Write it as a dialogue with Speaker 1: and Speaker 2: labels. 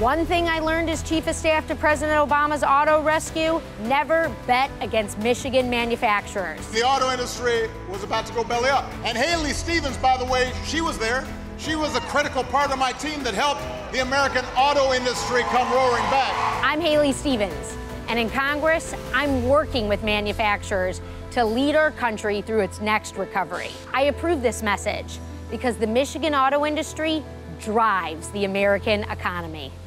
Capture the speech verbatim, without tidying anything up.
Speaker 1: One thing I learned as Chief of Staff to President Obama's auto rescue: never bet against Michigan manufacturers.
Speaker 2: The auto industry was about to go belly up. And Haley Stevens, by the way, she was there. She was a critical part of my team that helped the American auto industry come roaring back.
Speaker 1: I'm Haley Stevens, and in Congress, I'm working with manufacturers to lead our country through its next recovery. I approve this message because the Michigan auto industry drives the American economy.